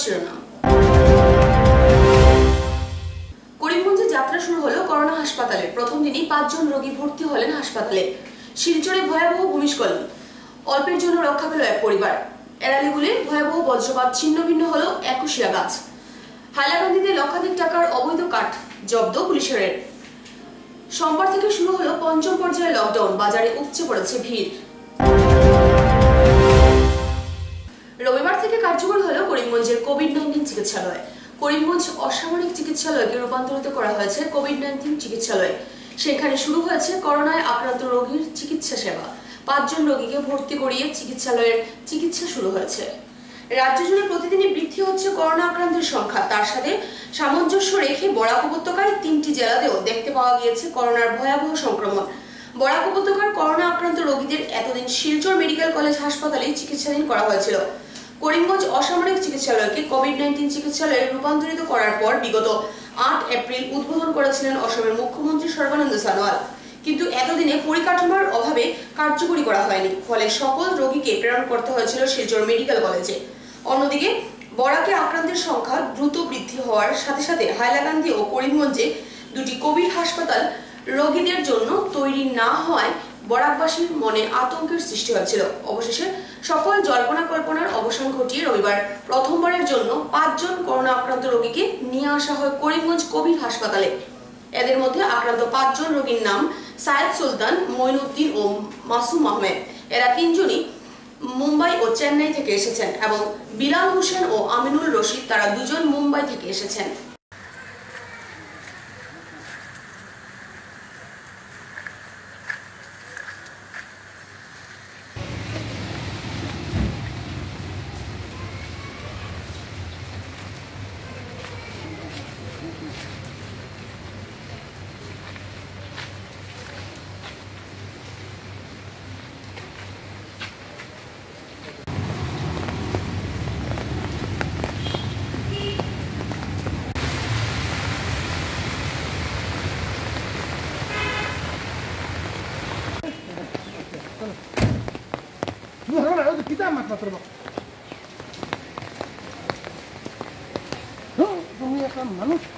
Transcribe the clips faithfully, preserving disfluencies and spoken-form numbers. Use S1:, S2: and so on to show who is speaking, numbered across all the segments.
S1: শিরোনাম। করিমগঞ্জে যাত্রা শুরু হলো করোনা হাসপাতালে। প্রথম দিনই পাঁচজন রোগী ভর্তি হলেন হাসপাতালে। শিলচরে ভয়াবহ ভূমিস্খলন, অল্পের জন্য রক্ষা পেল এক পরিবার। এরালিগুলে ভয়াবহ বজ্রপাত, ছিন্ন ভিন্ন হলো একুশিয়া গাছ। হাইলাকান্দিতে লক্ষাধিক টাকার অবৈধ কাঠ জব্দ পুলিশের। সোমবার থেকে শুরু হলো পঞ্চম পর্যায়ে লকডাউন, বাজারে উপচে পড়েছে ভিড়। রবিবার থেকে কার্যকর হলো করিমগঞ্জের কোভিড নাইন্টিন চিকিৎসালয়। করিমগঞ্জ অসামরিক চিকিৎসালয়কে রূপান্তরিত করা হয়েছে কোভিড নাইন্টিন চিকিৎসালয়। সেখানে শুরু হয়েছে করোনায় আক্রান্ত রোগীর চিকিৎসা সেবা। পাঁচজন রোগীকে ভর্তি করিয়ে চিকিৎসালয়ের চিকিৎসা শুরু হয়েছে। রাজ্য জুড়ে প্রতিদিনই বৃদ্ধি হচ্ছে করোনা আক্রান্তের সংখ্যা। তার সাথে সামঞ্জস্য রেখে বরাক উপত্যকায় তিনটি জেলাতেও দেখতে পাওয়া গিয়েছে করোনার ভয়াবহ সংক্রমণ। বরাক উপত্যকার করোনা আক্রান্ত রোগীদের এতদিন শিলচর মেডিকেল কলেজ হাসপাতালে চিকিৎসাধীন করা হয়েছিল। করিমগঞ্জ অসামরিক চিকিৎসালয়কে কোভিড নাইন্টিন চিকিৎসালয়ে রূপান্তরিত করার পর বিগত আট এপ্রিল উদ্বোধন করেছিলেন অসমের মুখ্যমন্ত্রী সর্বানন্দ সোনোয়াল। কিন্তু এতদিনে পরিকাঠামোর অভাবে কার্যকরী করা হয়নি, ফলে সকল রোগীকে প্রেরণ করতে হয়েছিল শিলচর মেডিকেল কলেজে। অন্যদিকে বরাকে আক্রান্তের সংখ্যা দ্রুত বৃদ্ধি হওয়ার সাথে সাথে হাইলাকান্দি ও করিমগঞ্জে দুটি কোভিড হাসপাতাল রোগীদের জন্য তৈরি না হওয়ায় বরাকবাসীর মনে আতঙ্কের সৃষ্টি হয়েছিল। অবশেষে সকল জল্পনা কল্পনার অবসান ঘটিয়ে রবিবার প্রথমবারের জন্য পাঁচজন করোনা আক্রান্ত রোগীকে নিয়ে আসা হয় করিমগঞ্জ কোভিড হাসপাতালে। এদের মধ্যে আক্রান্ত পাঁচজন রোগীর নাম সায়েদ সুলতান, মঈনুদ্দিন ও মাসুম আহমেদ। এরা তিনজনই মুম্বাই ও চেন্নাই থেকে এসেছেন এবং বিলাল হোসেন ও আমিনুল রশিদ, তারা দুজন মুম্বাই থেকে এসেছেন।
S2: kita amat motor bak. दुनिया का मनुष्य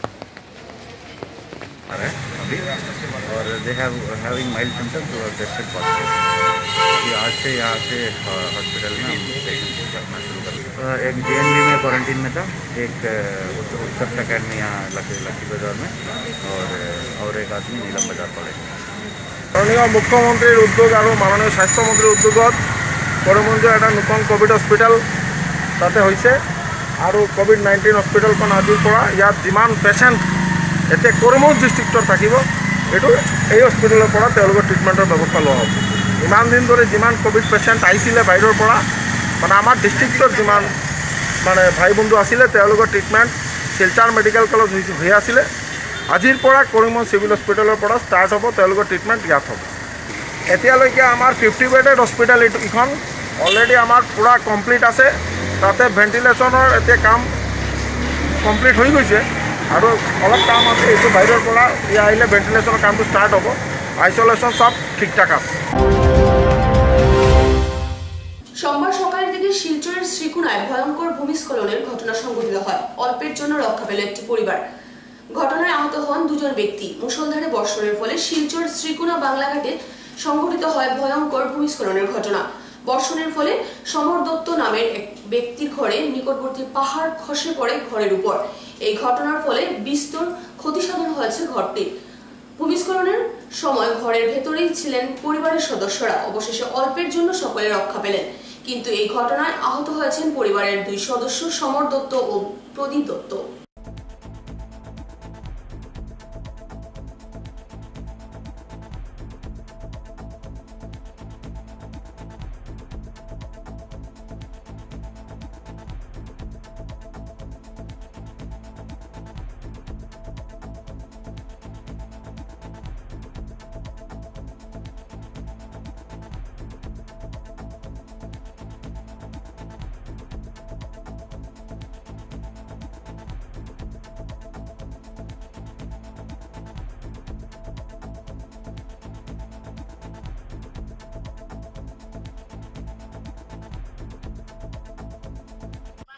S3: और they have having mild symptoms और टेस्टेड पॉजिटिव। अभी आज से यहाँ से हॉस्पिटल में पेशेंट अपना शुरू कर। एक जेएनवी में क्वारंटीन में था, एक उत्कर्ष अकेडमी यहाँ लकी लकी बाजार में, और और एक आदमी नीलम बाजार कॉलेज।
S4: माननीय मुख्यमंत्री उद्योग और माननीय स्वास्थ्यमंत्री उद्योगत करिमगंज एक नूतन कोविड हस्पिटाल ताते होइसे और कोविड नाइन्टीन हस्पिटाल आजिर पर इतना जिमान पेसेंट एते करिमगंज डिस्ट्रिक्टर থাকিব एटू এই हस्पिटाल ट्रिटमेंटर व्यवस्था ला हम। इमान दिन धरे जिमान कोविड पेसेंट आइसिले बाहिৰৰ পৰা মানে आमार डिस्ट्रिक्टर जिमान माने भाई बंधु आसिले ट्रिटमेंट शिलचर मेडिकल कलेज হৈ आसिले আজিৰ পৰা करिमगंज सिविल हस्पिटाলৰ পৰা स्टार्ट হ'ব ट्रिटमेंट ইয়াত হ'ব। এতিয়ালৈকে आमार फिफ्टी बेडेड हस्पिटाल इखन अलरेडी आमार पूरा कमप्लीट आछे। ताते भेन्टिलेशनर एते काम कमप्लीट हो गई और अलग काम आछे, एटू बाहिৰৰ পৰা इया आइले भेन्टिलेशनर कामটো स्टार्ट হ'ব। आइसोलेशन सब ठीकठाक आछे।
S1: সোমবার সকালের দিকে শিলচরের শ্রীকুনায় ভয়ঙ্কর ভূমিস্খলনের ঘটনা সংঘটিত হয়। অল্পের জন্য রক্ষা পেল একটি পরিবার। ঘটনায় আহত হন দুজন ব্যক্তি। মুষলধারে বর্ষণের ফলে শিলচর শ্রীকুনা বাংলাঘাটে সংঘটিত হয় ভয়ঙ্কর ভূমিস্খলনের ঘটনা। বর্ষণের ফলে সমর দত্ত নামের এক ব্যক্তির ঘরে নিকটবর্তী পাহাড় খসে পড়ে ঘরের উপর। এই ঘটনার ফলে বিস্তর ক্ষতিসাধন হয়েছে ঘরটির। ভূমিস্খলনের সময় ঘরের ভেতরেই ছিলেন পরিবারের সদস্যরা। অবশেষে অল্পের জন্য সকলে রক্ষা পেলেন, কিন্তু এই ঘটনায় আহত হয়েছেন পরিবারের দুই সদস্য সমর দত্ত ও Pradip Dutta.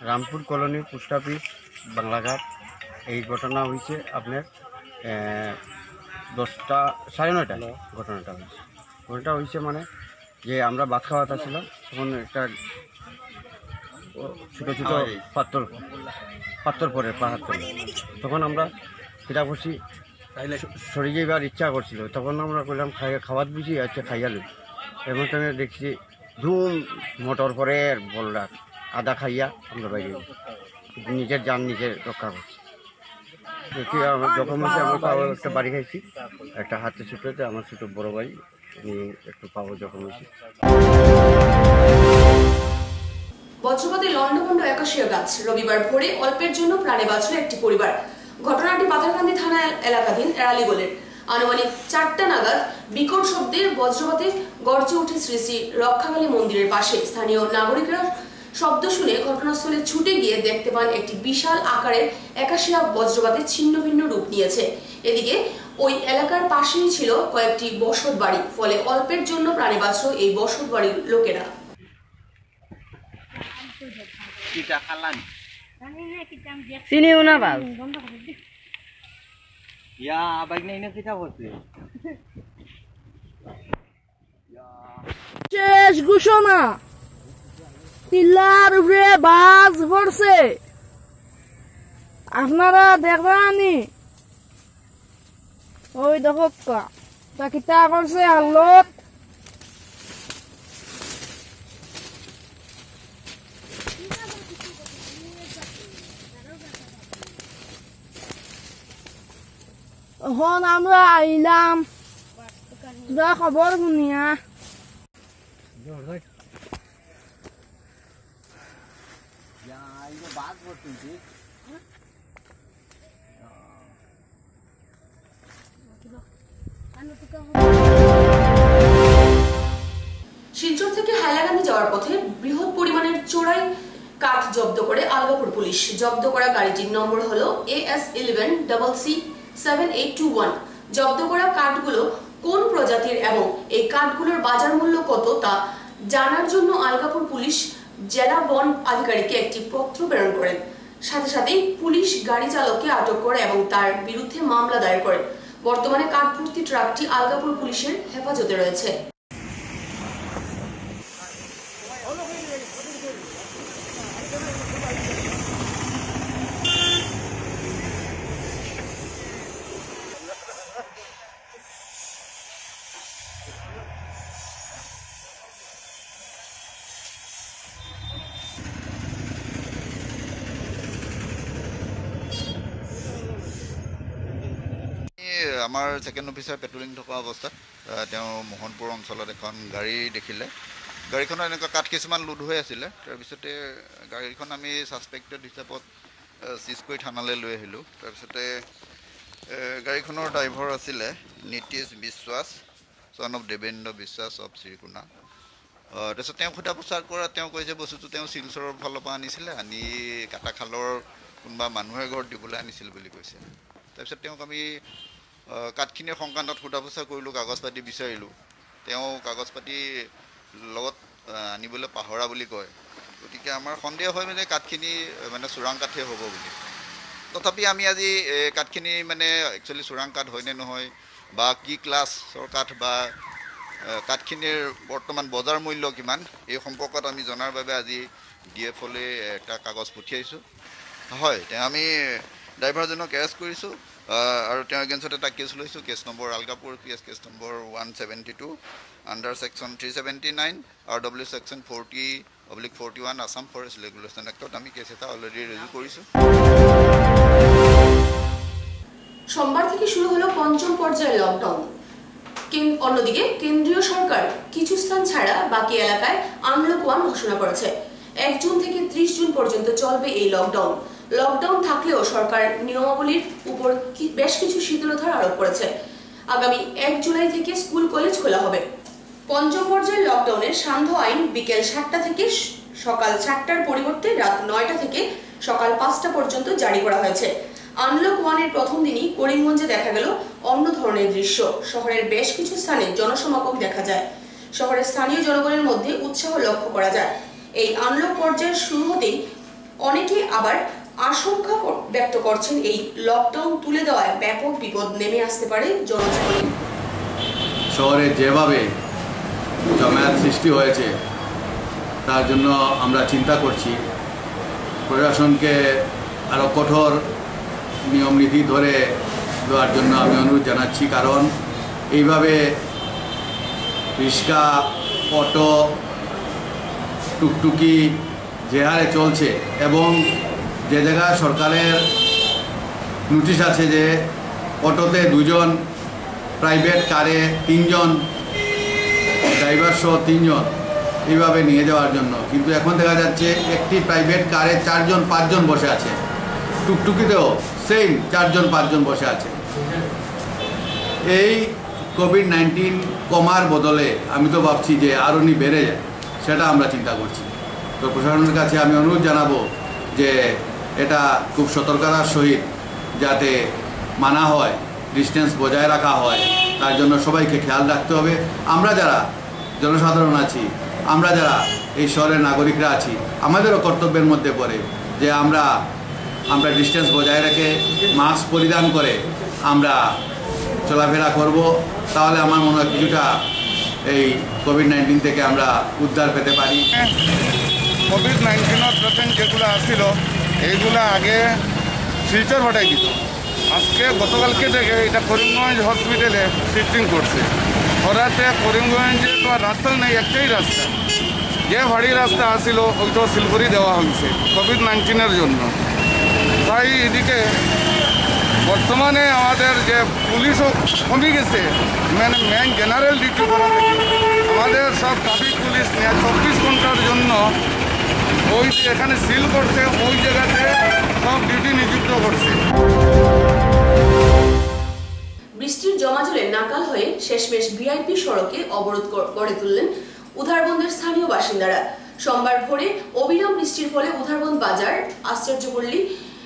S5: Rampur colony post office Banglaghat এই ঘটনা হয়েছে আপনার দশটা সাড়ে নয়টা ঘটনাটা হয়েছে ঘটনাটা হয়েছে মানে যে আমরা ভাত খাওয়াতে ছিলাম তখন একটা ছোটো ছোটো পাথর পাথর পরে পাহাড় পরে তখন আমরা সেটা করছি সরে যাইবার ইচ্ছা করছিল তখন আমরা করলাম খাই খাওয়াত বুঝি আচ্ছা খাইয়া লই এমন টাইমে দেখছি ধুম মোটর পরে বললা আদা খাইয়া আমরা বাইরে নিজের যান নিজের রক্ষা করছি দেখি আমার যখন হচ্ছে আমার পাওয়া একটা বাড়ি খাইছি একটা হাতে ছোটোতে আমার ছোটো বড়ো ভাই নিয়ে একটু পাওয়া যখন হয়েছে।
S1: বজ্রপাতে লন্ডভন্ড একাশিয়া গাছ রবিবার ভোরে অল্পের জন্য প্রাণে বাঁচল একটি পরিবার। ঘটনাটি পাথারকান্দি থানা এলাকাধীন এরালিগোলের আনুমানিক চারটা নাগাদ বিকট শব্দে বজ্রপাতে গর্জে ওঠে শ্রী শ্রী রক্ষাকালী মন্দিরের পাশে। স্থানীয় নাগরিকরা শব্দ শুনে ঘটনাস্থলে ছুটে গিয়ে দেখতে পান একটি বিশাল আকারের একাশিয়া বজ্রপাতে ছিন্ন ভিন্ন রূপ নিয়েছে। এদিকে ওই এলাকার পাশেই ছিল কয়েকটি বসত বাড়ি, ফলে অল্পের জন্য প্রাণে বাঁচল এই বসত বাড়ির লোকেরা।
S6: চিনিও না বাল
S3: ইয়া আবাগ নেই না কিটা বলতে
S6: শেষ ঘোষণা টিলার উপরে বাজ পড়ছে আপনারা দেখবানি ওই দেখো তা কিতা করছে হালত এখন আমরা আইলাম যা খবর শুনিয়া
S1: শিলচর থেকে হাইলাকান্দি যাওয়ার পথে বৃহৎ পরিমাণের চোরাই কাঠ জব্দ করে আলগাপুর পুলিশ। জব্দ করা গাড়িটির নম্বর হলো A S eleven double C seven eight two one. জব্দ করা কাঠগুলো কোন প্রজাতির এবং এই কাঠগুলোর বাজার মূল্য কত তা জানার জন্য আলগাপুর পুলিশ জেলা বন আধিকারিককে একটি পত্র প্রেরণ করেন। সাথে সাথেই পুলিশ গাড়ি চালককে আটক করে এবং তার বিরুদ্ধে মামলা দায়ের করেন। বর্তমানে কাঠ ভর্তি ট্রাকটি আলগাপুর পুলিশের হেফাজতে রয়েছে।
S3: আমাৰ ছেকেণ্ড অফিচাৰ পেট্ৰলিং থকা অৱস্থাত তেওঁ মোহনপুৰ অঞ্চলত এখন গাড়ী দেখিলে। গাড়ীখনত এনেকুৱা কাঠ কিছুমান লোড হৈ আছিলে। তাৰপিছতে গাড়ীখন আমি ছাছপেক্টেড হিচাপত চিজ কৰি থানালৈ লৈ আহিলোঁ। তাৰপিছতে গাড়ীখনৰ ড্ৰাইভাৰ আছিলে নীতিশ বিশ্বাস, চন অফ দেৱেন্দ্ৰ বিশ্বাস অফ শ্ৰীকোনা। তাৰপিছত তেওঁ সোধা পোছা কৰা তেওঁ কৈছে বস্তুটো তেওঁ শিলচৰৰ ফালৰ পৰা আনিছিলে, আনি কাটাখালৰ কোনোবা মানুহে ঘৰত দিবলৈ আনিছিল বুলি কৈছে। তাৰপিছত তেওঁক আমি কাঠখিনিৰ সংক্ৰান্তত সোধা পোছা কৰিলোঁ, কাগজ পাতি বিচাৰিলোঁ। তেওঁ কাগজ পাতি লগত আনিবলৈ পাহৰা বুলি কয়। গতিকে আমাৰ সন্দেহ হয় মানে কাঠখিনি মানে চোৰাং কাঠেই হ'ব বুলি। তথাপি আমি আজি কাঠখিনি মানে একচুৱেলি চোৰাং কাঠ হয়নে নহয় বা কি ক্লাছৰ কাঠ বা কাঠখিনিৰ বৰ্তমান বজাৰ মূল্য কিমান এই সম্পৰ্কত আমি জনাৰ বাবে আজি ডি এফ লৈ এটা কাগজ পঠিয়াইছোঁ। হয়, তেওঁ আমি ড্ৰাইভাৰজনক এৰেষ্ট কৰিছোঁ আৰু তেওঁৰ এগেইনষ্টত এটা কেছ লৈছোঁ। Case number Algapur P S case number one seventy two under section three seventy nine আৰু W section forty oblique forty one Assam forest regulation এক্টত আমি কেছ এটা অলৰেডি ৰেজু কৰিছোঁ।
S1: সোমবার থেকে শুরু হলো পঞ্চম পর্যায়ের লকডাউন। অন্যদিকে কেন্দ্রীয় সরকার কিছু স্থান ছাড়া বাকি এলাকায় আনলক ওয়ান ঘোষণা করেছে। এক জুন থেকে ত্রিশ জুন পর্যন্ত চলবে এই লকডাউন। লকডাউন থাকলেও সরকার নিয়মাবলীর উপর বেশ কিছু শীতলতার আরোপ করেছে। আগামী এক জুলাই থেকে স্কুল কলেজ খোলা হবে। পঞ্চম পর্যায়ের লকডাউনের সান্ধ্য আইন বিকেল সাতটা থেকে সকাল চারটার পরিবর্তে রাত নয়টা থেকে সকাল পাঁচটা পর্যন্ত জারি করা হয়েছে। আনলক ওয়ানের প্রথম দিনই করিমগঞ্জে দেখা গেল অন্য ধরনের দৃশ্য। শহরের বেশ কিছু স্থানে জনসমাগম দেখা যায়। শহরের স্থানীয় জনগণের মধ্যে উৎসাহ লক্ষ্য করা যায়। এই আনলক পর্যায়ের শুরু হতেই অনেকে আবার আশঙ্কা ব্যক্ত করছেন এই লকডাউন তুলে দেওয়ায় ব্যাপক বিপদ নেমে আসতে পারে জনজীবনে।
S7: শহরে যেভাবে জমায়েত সৃষ্টি হয়েছে তার জন্য আমরা চিন্তা করছি, প্রশাসনকে আরও কঠোর নিয়ম নীতি ধরে দেওয়ার জন্য আমি অনুরোধ জানাচ্ছি। কারণ এইভাবে রিক্সা, অটো, টুকটুকি যে হারে চলছে এবং যে জায়গায় সরকারের নোটিশ আছে যে অটোতে দুজন, প্রাইভেট কারে তিনজন, ড্রাইভার সহ তিনজন এইভাবে নিয়ে যাওয়ার জন্য, কিন্তু এখন দেখা যাচ্ছে একটি প্রাইভেট কারে চারজন পাঁচজন বসে আছে, টুকটুকিতেও সেম চারজন পাঁচজন বসে আছে। এই কোভিড নাইন্টিন কমার বদলে আমি তো ভাবছি যে আরও নি বেড়ে যায়, সেটা আমরা চিন্তা করছি। তো প্রশাসনের কাছে আমি অনুরোধ জানাবো যে এটা খুব সতর্কতার সহিত যাতে মানা হয়, ডিস্টেন্স বজায় রাখা হয়, তার জন্য সবাইকে খেয়াল রাখতে হবে। আমরা যারা জনসাধারণ আছি, আমরা যারা এই শহরের নাগরিকরা আছি, আমাদেরও কর্তব্যের মধ্যে পড়ে যে আমরা আমরা ডিস্টেন্স বজায় রেখে মাস্ক পরিধান করে আমরা চলাফেরা করব। তাহলে আমার মনে হয় কিছুটা এই কোভিড নাইন্টিন থেকে আমরা উদ্ধার পেতে পারি।
S4: কোভিড নাইন্টিনের পেশেন্ট যেগুলো আসছিল এইগুলো আগে শিলচর হটাই দিত, আজকে গতকালকে থেকে এটা করিমগঞ্জ হসপিটালে শিফটিং করছে। ওরাতে করিমগঞ্জে তো আর রাস্তা নেই, একটাই রাস্তা, যে ভারী রাস্তা আসছিল ওইটা শিলপুরি দেওয়া হয়েছে কোভিড নাইন্টিনের জন্য। তাই এদিকে বর্তমানে আমাদের যে পুলিশও কমে গেছে, মানে মেন জেনারেল ডিউটি করা থেকে আমাদের সব ট্রাফিক পুলিশ নিয়ে চব্বিশ ঘন্টার জন্য ওই যে এখানে সিল করছে, ওই জায়গাতে সব ডিউটি নিযুক্ত করছে।
S1: বৃষ্টির জমাজলে নাকাল হয়ে শেষমেশ ভিআইপি সড়কে অবরোধ গড়ে তুললেন উধারবন্দের স্থানীয় বাসিন্দারা। সোমবার ভোরে অবিরাম বৃষ্টির ফলে উধারবন্দ বাজার, আশ্চর্যপল্লী,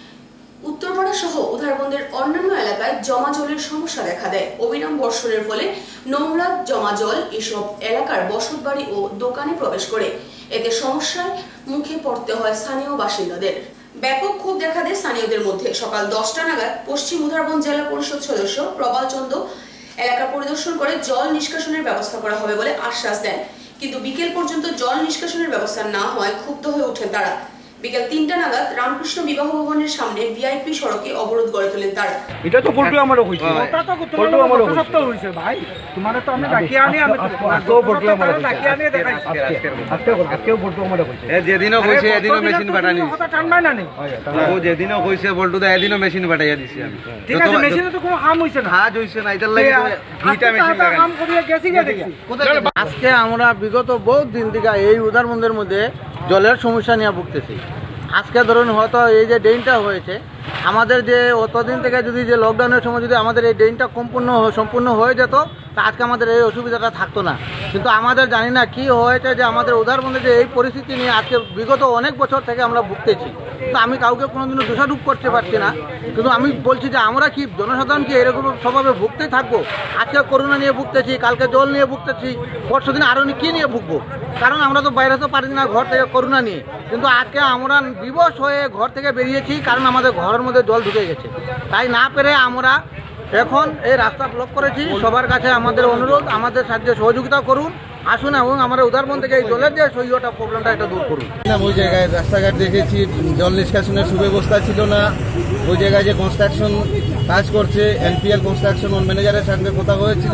S1: উত্তরপাড়া সহ উধারবন্দের অন্যান্য এলাকায় জমা জলের সমস্যা দেখা দেয়। অবিরাম বর্ষণের ফলে নোংরা জমা জল এসব এলাকার বসতবাড়ি ও দোকানে প্রবেশ করে, এতে সমস্যার মুখে পড়তে হয় স্থানীয় বাসিন্দাদের। ব্যাপক ক্ষোভ দেখা দেয় স্থানীয়দের মধ্যে। সকাল দশটা নাগাদ পশ্চিম উধারবন্দ জেলা পরিষদ সদস্য প্রবাল চন্দ্র এলাকা পরিদর্শন করে জল নিষ্কাশনের ব্যবস্থা করা হবে বলে আশ্বাস দেন, কিন্তু বিকেল পর্যন্ত জল নিষ্কাশনের ব্যবস্থা না হওয়ায় ক্ষুব্ধ হয়ে ওঠেন তারা। বিকেল তিনটা নাগাদ রামকৃষ্ণ বিবাহ ভবনের সামনে ভিআইপি সড়কে অবরোধ গড়ে তোলেন তারা।
S2: এটা তো পল্টু আমারও হইছে, ওটা তো পল্টু আমারও সপ্তাহ হইছে ভাই, তোমারে তো আমি ডাকি আনি, আমি তো পল্টু আমারও ডাকি আনি দেখাইছি। আজকে আজকেও পল্টু আমারও হইছে,
S8: এ যেদিনও কইছে এদিনও মেশিন পাঠানি,
S2: কথা টানবাই না নি
S8: ও যেদিনও কইছে পল্টু দা এদিনও মেশিন পাঠাইয়া দিছি আমি।
S2: ঠিক আছে, মেশিনে তো কোনো কাম হইছে না,
S8: কাজ হইছে না, এটার লাগি দুইটা মেশিন লাগাই
S2: কাম করিয়া গেছি গে দেখি।
S5: আজকে আমরা বিগত বহুত দিন থেকে এই উধারবন্দের মধ্যে জলের সমস্যা নিয়ে ভুগতেছি। আজকে ধরুন হয়তো এই যে ড্রেনটা হয়েছে, আমাদের যে অতদিন থেকে যদি যে লকডাউনের সময় যদি আমাদের এই ড্রেনটা সম্পূর্ণ সম্পূর্ণ হয়ে যেত, তা আজকে আমাদের এই অসুবিধাটা থাকতো না। কিন্তু আমাদের জানি না কি হয়েছে যে আমাদের উধারবন্দে যে এই পরিস্থিতি নিয়ে আজকে বিগত অনেক বছর থেকে আমরা ভুগতেছি। তো আমি কাউকে কোনোদিনও দোষারোপ করতে পারছি না, কিন্তু আমি বলছি যে আমরা কি জনসাধারণ কি এরকম স্বভাবে ভুগতেই থাকবো? আজকে করোনা নিয়ে ভুগতেছি, কালকে জল নিয়ে ভুগতেছি, পরশু দিন আরও কী নিয়ে ভুগবো? কারণ আমরা তো বাইরে তো পারি না ঘর থেকে করোনা নিয়ে, কিন্তু আজকে আমরা বিবশ হয়ে ঘর থেকে বেরিয়েছি কারণ আমাদের ঘরের মধ্যে জল ঢুকে গেছে। তাই না পেরে আমরা এখন এই রাস্তা ব্লক করেছি। সবার কাছে আমাদের অনুরোধ, আমাদের সাহায্য সহযোগিতা করুন, আসুন এবং আমরা উধারবন্দ থেকে এই জলের যে সহিটা প্রবলেমটা এটা দূর করুন।
S9: ওই জায়গায় রাস্তাঘাট দেখেছি জল নিষ্কাশনের সুব্যবস্থা ছিল না। ওই জায়গায় যে কনস্ট্রাকশন কাজ করছে, এনপিএল কনস্ট্রাকশন ওর ম্যানেজারের সঙ্গে কথা হয়েছিল,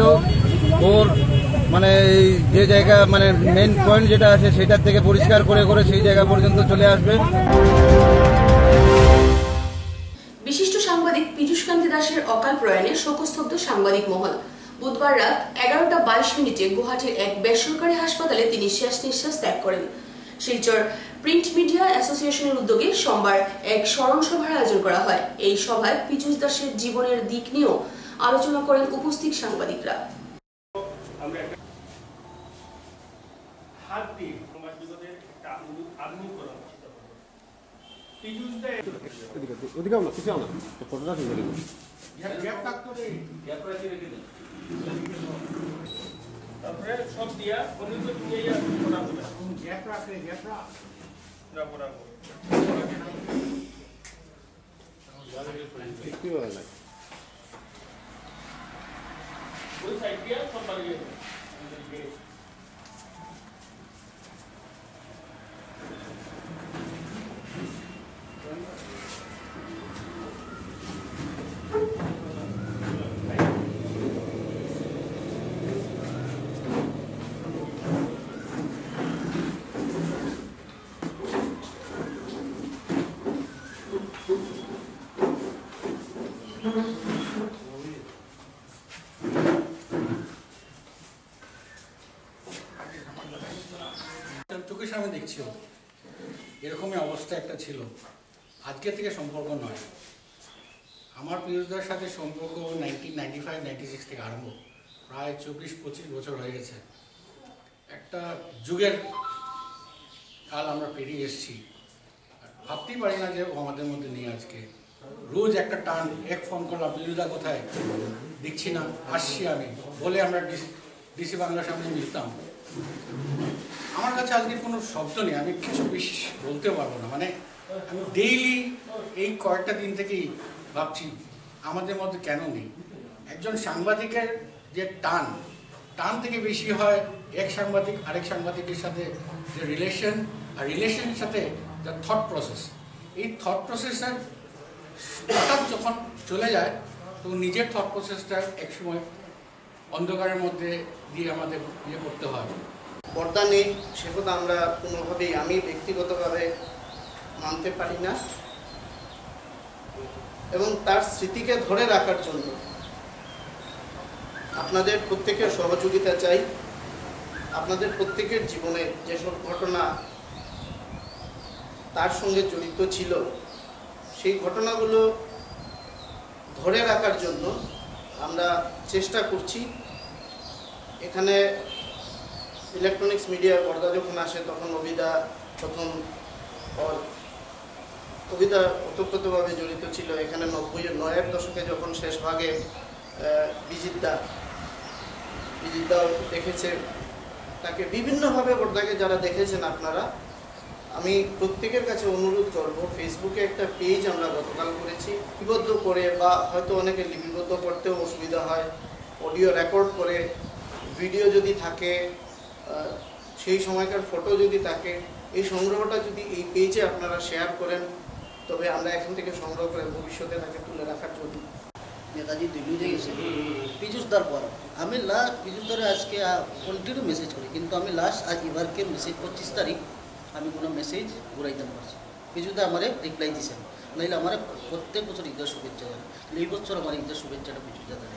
S9: ওর মানে এই যে জায়গা মানে মেন পয়েন্ট যেটা আছে সেটার থেকে পরিষ্কার করে করে সেই জায়গা পর্যন্ত চলে আসবে।
S1: বিশিষ্ট সাংবাদিক পীযূষকান্তি দাসের অকাল প্রয়াণে শোকস্তব্ধ সাংবাদিক মহল। বুধবার রাত এগারোটা বাইশ মিনিটে গুয়াহাটির এক বেসরকারি হাসপাতালে তিনি শেষ নিঃশ্বাস ত্যাগ করেন। শিলচর প্রিন্ট মিডিয়া অ্যাসোসিয়েশনের উদ্যোগে সোমবার এক স্মরণ সভার আয়োজন করা হয়। এই সভায় পীযূষ দাসের জীবনের দিক নিয়েও আলোচনা করেন উপস্থিত সাংবাদিকরা।
S4: তারপরে সব দিয়া গ্যাপ রাখে গ্যাপ রাখ
S10: চোখের সামনে দেখছি এরকমই অবস্থা একটা ছিল, আজকে থেকে সম্পর্ক নয়। আমার পিরোজদার সাথে সম্পর্ক nineteen ninety five ninety six থেকে আরম্ভ, প্রায় চব্বিশ পঁচিশ বছর হয়ে গেছে। একটা যুগের কাল আমরা পেরিয়ে এসেছি, ভাবতেই পারি না যে ও আমাদের মধ্যে নেই আজকে। রোজ একটা টান, এক ফোন করলাম, পিরোজদা কোথায়, দেখছি না, আসছি আমি বলে আমরা ডিসি বাংলার সামনে মিলতাম। আমার কাছে আজকে কোনো শব্দ নেই, আমি কিছু বেশি বলতে পারবো না। মানে আমি ডেইলি এই কয়েকটা দিন থেকেই ভাবছি আমাদের মধ্যে কেন নেই। একজন সাংবাদিকের যে টান, টান থেকে বেশি হয় এক সাংবাদিক আরেক সাংবাদিকের সাথে যে রিলেশন, আর রিলেশনের সাথে দ্য থট প্রসেস। এই থট প্রসেসটা হঠাৎ যখন চলে যায় তো নিজের থট প্রসেসটা একসময় অন্ধকারের মধ্যে দিয়ে আমাদের ইয়ে করতে হয়।
S11: পর্দা নেই সে কথা আমরা কোনোভাবেই, আমি ব্যক্তিগতভাবে মানতে পারি না, এবং তার স্মৃতিকে ধরে রাখার জন্য আপনাদের প্রত্যেকের সহযোগিতা চাই। আপনাদের প্রত্যেকের জীবনে যেসব ঘটনা তার সঙ্গে জড়িত ছিল সেই ঘটনাগুলো ধরে রাখার জন্য আমরা চেষ্টা করছি। এখানে ইলেকট্রনিক্স মিডিয়ার পর্দা যখন আসে তখন অভিদা প্রথম অভিদা ওতপ্রোতভাবে জড়িত ছিল। এখানে নব্বই নয়ের দশকে যখন শেষ ভাগে বিজিতদা বিজিতদাও দেখেছে, তাকে বিভিন্নভাবে পর্দাকে যারা দেখেছেন আপনারা, আমি প্রত্যেকের কাছে অনুরোধ করব, ফেসবুকে একটা পেজ আমরা গতকাল করেছি, লিপিবদ্ধ করে, বা হয়তো অনেকে লিপিবদ্ধ করতেও অসুবিধা হয়, অডিও রেকর্ড করে, ভিডিও যদি থাকে, সেই সময়কার ফটো যদি থাকে, এই সংগ্রহটা যদি এই পেজে আপনারা শেয়ার করেন তবে আমরা এখান থেকে সংগ্রহ করে ভবিষ্যতে তাকে তুলে রাখার জন্য।
S12: নেতাজি দিল্লি যে গেছে পীযুষদার পর আমি লাস্ট পীযুষদারে আজকে কন্টিনিউ মেসেজ করি, কিন্তু আমি লাস্ট আজ এবারকে মেসেজ পঁচিশ তারিখ আমি কোনো মেসেজ ঘুরাইতে পারছি। পীযুষদা আমার রিপ্লাই দিয়েছেন, নাইলে আমার প্রত্যেক বছর ঈদের শুভেচ্ছা জানাই, এই বছর আমার ঈদের শুভেচ্ছাটা পীযুষদা জানাই।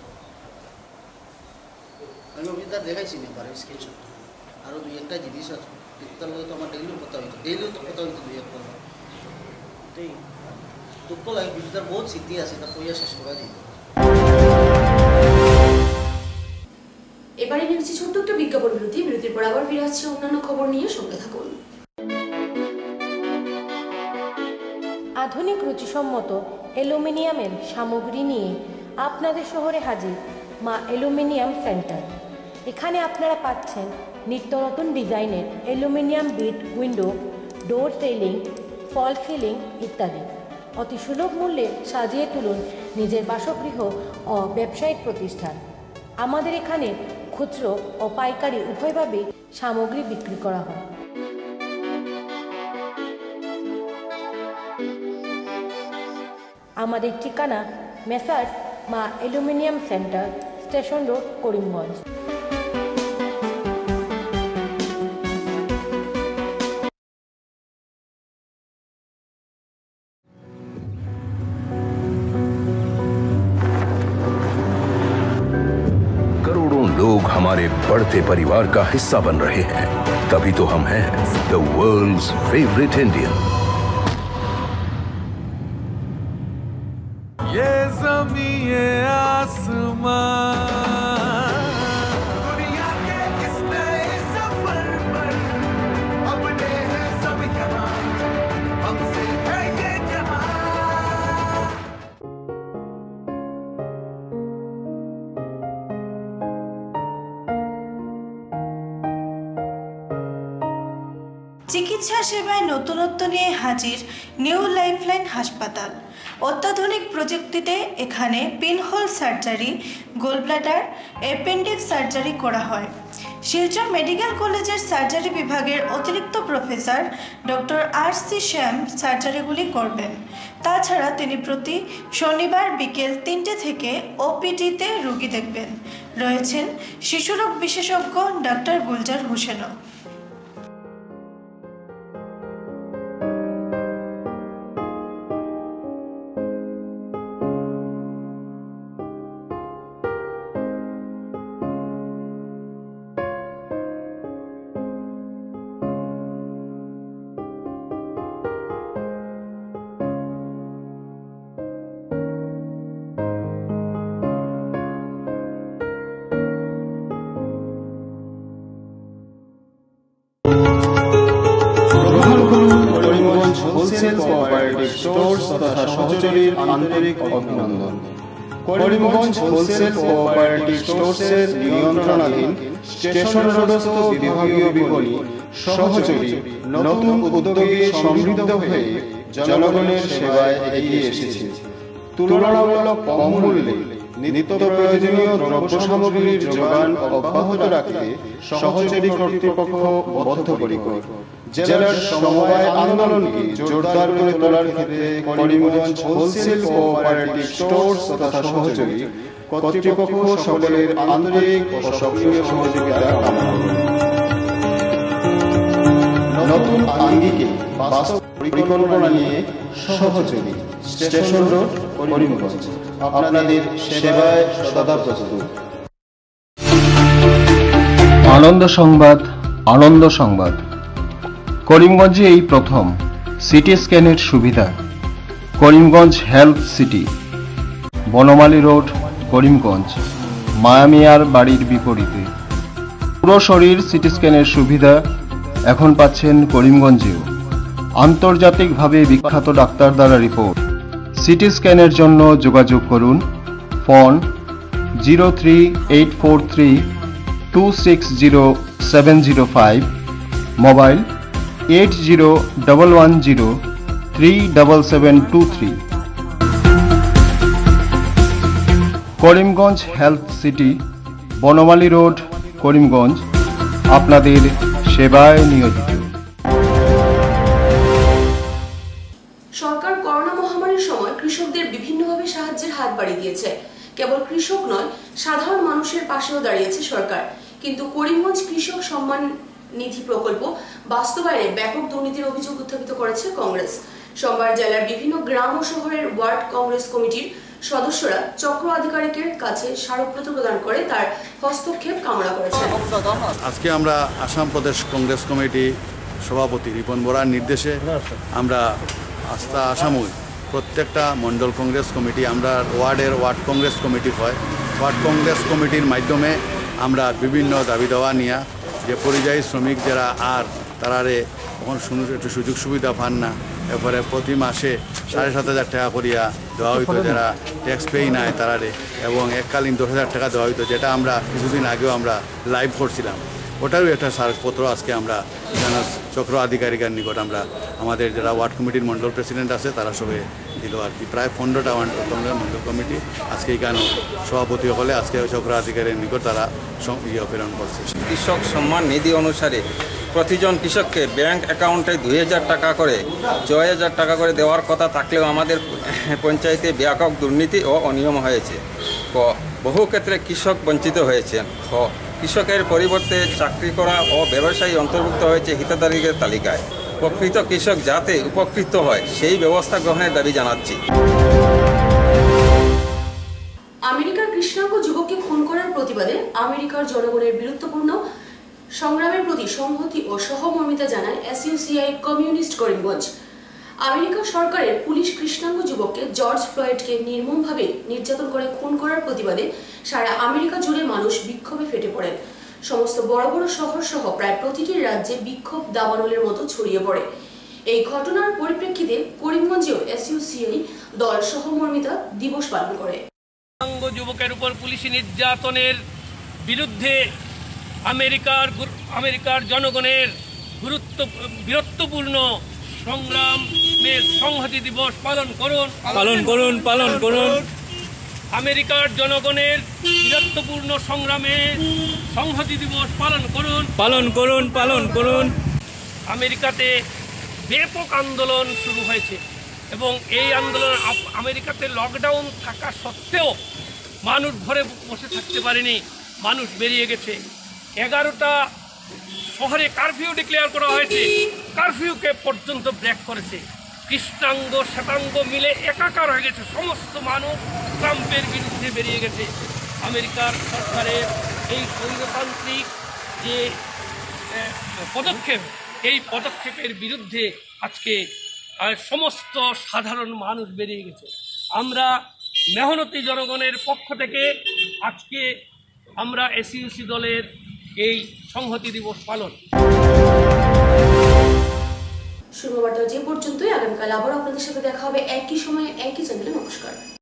S12: আমি অভিজ্ঞতা দেখাইছি না এবার স্কেচটা, আরও দুই একটা জিনিস আছে, তার লগে তো আমার ডেইলিও কথা হইতো, ডেইলিও তো কথা হইতো দুই একটা। এটাই দুঃখ লাগে, পীযুষদার বহুত স্মৃতি আছে, তা কইয়া শেষ করা যেত।
S1: এবারে নিয়েছি ছোট্ট একটা বিজ্ঞাপন বিরতি। বিরতির পর আবার ফিরে আসছে অন্যান্য খবর নিয়ে, সঙ্গে থাকুন।
S13: আধুনিক রুচিসম্মত অ্যালুমিনিয়ামের সামগ্রী নিয়ে আপনাদের শহরে হাজির মা অ্যালুমিনিয়াম সেন্টার। এখানে আপনারা পাচ্ছেন নিত্য নতুন ডিজাইনের aluminium bit window, door ceiling, fall ceiling ইত্যাদি। অতি সুলভ মূল্যে সাজিয়ে তুলুন নিজের বাসগৃহ ও ব্যবসায়িক প্রতিষ্ঠান। আমাদের এখানে খুচরো ও পাইকারি উভয়ভাবেই সামগ্রী বিক্রি করা হয়। আমাদের ঠিকানা Messrs Maa aluminium centre, station road, Karimganj.
S14: लोग हमारे बढ़ते परिवार का हिस्सा बन रहे हैं, तभी तो हम हैं द वर्ल्ड्स फेवरेट इंडियन।
S15: ये ज़मीं ये आसमां, दुनिया के इस नए सफर पर अपने हैं सब यहाँ, हमसे है ये जहां।
S16: চিকিৎসা সেবায় নতুনত্ব নিয়ে হাজির নিউ লাইফলাইন হাসপাতাল। অত্যাধুনিক প্রযুক্তিতে এখানে pinhole surgery, gallbladder, appendix surgery করা হয়। শিলচর মেডিকেল কলেজের সার্জারি বিভাগের অতিরিক্ত professor doctor R C Shyam সার্জারিগুলি করবেন। তাছাড়া তিনি প্রতি শনিবার বিকেল তিনটে থেকে ওপিডিতে রোগী দেখবেন। রয়েছেন শিশুরোগ বিশেষজ্ঞ ডাক্তার গুলজার হোসেনও।
S17: হোলসেল কোঅপারেটিভ স্টোর্স তথা সহযোগীর আন্তরিক অভিনন্দন। করিমগঞ্জ হোলসেল কোঅপারেটিভ স্টোর্সের নিয়ন্ত্রণাধীন স্টেশন রোডস্থ বিভাগীয় বিপণী সহযোগী নতুন উদ্যোগে সমৃদ্ধ হয়ে জনগণের সেবায় এগিয়ে এসেছে। তুলনামূলক কম মূল্যে নিত্য প্রয়োজনীয় দ্রব্য সামগ্রীর যোগান অব্যাহত রাখতে সহযোগী কর্তৃপক্ষ বদ্ধপরিকর। জেলার সমবায় আন্দোলনকে জোরদার করে তোলার ক্ষেত্রে করিমগঞ্জ হোলসেল কোঅপারেটিভ স্টোর্স তথা সহযোগী কর্তৃপক্ষ সকলের আন্তরিক ও সক্রিয় সহযোগিতা কামনা করে। নতুন আঙ্গিকে বাস্তব পরিকল্পনা নিয়ে সহযোগী স্টেশন রোড করিমগঞ্জ আপনাদের সেবায় সদা প্রস্তুত।
S18: আনন্দ সংবাদ, আনন্দ সংবাদ। করিমগঞ্জে এই প্রথম সিটি স্ক্যানের সুবিধা। Karimganj health city, Banamali road, Karimganj, মায়ামিয়ার বাড়ির বিপরীতে। পুরো শরীর সিটি স্ক্যানের সুবিধা এখন পাচ্ছেন করিমগঞ্জেও। আন্তর্জাতিকভাবে বিখ্যাত ডাক্তার দ্বারা রিপোর্ট। সিটি স্ক্যানের জন্য যোগাযোগ করুন phone zero three eight four three two six zero seven zero five, mobile eight zero double one zero three double seven two three. Karimganj health city, Banamali road, Karimganj আপনাদের সেবায় নিয়োজিত।
S1: সরকার করোনা মহামারীর সময় কৃষকদের বিভিন্নভাবে সাহায্যের হাত বাড়িয়ে দিয়েছে। কেবল কৃষক নয়, সাধারণ মানুষের পাশেও দাঁড়িয়েছে সরকার। কিন্তু করিমগঞ্জ কৃষক সম্মান নিধি প্রকল্প বাস্তবায়নে ব্যাপক দুর্নীতির অভিযোগ উত্থাপিত করেছে কংগ্রেস। সোমবার জেলার বিভিন্ন গ্রাম ও শহরের ওয়ার্ড কংগ্রেস কমিটির সদস্যরা চক্র আধিকারিকের কাছে স্মারকপত্র প্রদান করে তার হস্তক্ষেপ কামনা করেছেন।
S7: আজকে আমরা আসাম প্রদেশ কংগ্রেস কমিটি সভাপতি রিপন বরার নির্দেশে আমরা আস্থা আসামে প্রত্যেকটা মণ্ডল কংগ্রেস কমিটি, আমরা ওয়ার্ডের ওয়ার্ড কংগ্রেস কমিটি হয়, ওয়ার্ড কংগ্রেস কমিটির মাধ্যমে আমরা বিভিন্ন দাবি দেওয়া নিয়ে যে পরিযায়ী শ্রমিক যারা আর তারারে তখন একটু সুযোগ সুবিধা পান না, এরপরে প্রতি মাসে সাড়ে সাত হাজার টাকা করিয়া দেওয়া হইতো যারা ট্যাক্স পেই নাই তারারে, এবং এককালীন দশ হাজার টাকা দেওয়া হইতো, যেটা আমরা কিছুদিন আগেও আমরা লাইভ করছিলাম। ওটারও একটা স্মারকপত্র আজকে আমরা এখানে চক্র আধিকারিকের নিকট আমরা আমাদের যারা ওয়ার্ড কমিটির মণ্ডল প্রেসিডেন্ট আছে তারা সবে দিল আর কি। প্রায় পনেরোটা কংগ্রেস মণ্ডল কমিটি আজকে এখানে সভাপতি হলে আজকে চক্র আধিকারিকের নিকট তারা ইয়ে প্রেরণ করছে।
S19: কৃষক সম্মান নিধি অনুসারে প্রতিজন কৃষককে ব্যাংক অ্যাকাউন্টে দুই হাজার টাকা করে ছয় হাজার টাকা করে দেওয়ার কথা থাকলেও আমাদের পঞ্চায়েতে ব্যাপক দুর্নীতি ও অনিয়ম হয়েছে। ক বহু ক্ষেত্রে কৃষক বঞ্চিত হয়েছেন। খ কৃষকের পরিবর্তে চাকরি করা ও ব্যবসায়ী অন্তর্ভুক্ত হয়েছে হিতাধিকারীদের তালিকায়। প্রকৃত কৃষক যাতে উপকৃত হয় সেই ব্যবস্থা গ্রহণের দাবি জানাচ্ছি।
S1: আমেরিকার কৃষ্ণাঙ্গ যুবককে খুন করার প্রতিবাদে আমেরিকার জনগণের বীরত্বপূর্ণ সংগ্রামের প্রতি সংহতি ও সহমর্মিতা জানায় এসইউসিআই কমিউনিস্ট করিমগঞ্জ। আমেরিকা সরকারের পুলিশ কৃষ্ণাঙ্গ যুবককে জর্জ ফ্লয়েডকে নির্মমভাবে নির্যাতন করে খুন করার প্রতিবাদে সারা আমেরিকা জুড়ে মানুষ বিক্ষোভে ফেটে পড়েন। সমস্ত বড় বড় শহর সহ প্রায় প্রতিটি রাজ্যে বিক্ষোভ দাবানলের মতো ছড়িয়ে পড়ে। এই ঘটনার পরিপ্রেক্ষিতে করিমগঞ্জেও এসইউসিআই দল সহমর্মিতা দিবস পালন করে।
S20: কৃষ্ণাঙ্গ যুবকের উপর পুলিশি নির্যাতনের বিরুদ্ধে আমেরিকার আমেরিকার জনগণের গুরুত্ব বীরত্বপূর্ণ সংগ্রামের সংহতি দিবস পালন করুন
S21: পালন করুন পালন করুন
S20: আমেরিকার জনগণের বীরত্বপূর্ণ সংগ্রামে সংহতি দিবস পালন করুন
S21: পালন করুন পালন করুন
S20: আমেরিকাতে ব্যাপক আন্দোলন শুরু হয়েছে এবং এই আন্দোলন আমেরিকাতে লকডাউন থাকা সত্ত্বেও মানুষ ঘরে বসে থাকতে পারেনি, মানুষ বেরিয়ে গেছে। এগারোটা শহরে কারফিউ ডিক্লেয়ার করা হয়েছে, কারফিউকে পর্যন্ত ব্রেক করেছে। কৃষ্ণাঙ্গ শ্বেতাঙ্গ মিলে একাকার হয়ে গেছে, সমস্ত মানুষ ট্রাম্পের বিরুদ্ধে বেরিয়ে গেছে। আমেরিকার সরকারের এই স্বৈরতান্ত্রিক যে পদক্ষেপ, এই পদক্ষেপের বিরুদ্ধে আজকে সমস্ত সাধারণ মানুষ বেরিয়ে গেছে। আমরা মেহনতি জনগণের পক্ষ থেকে আজকে আমরা এসইউসি দলের এই সংহতি দিবস পালন।
S1: শুভবার্তা যে পর্যন্তই, আগামীকাল আবার আপনাদের সাথে দেখা হবে একই সময়ে একই চ্যানেলে। নমস্কার।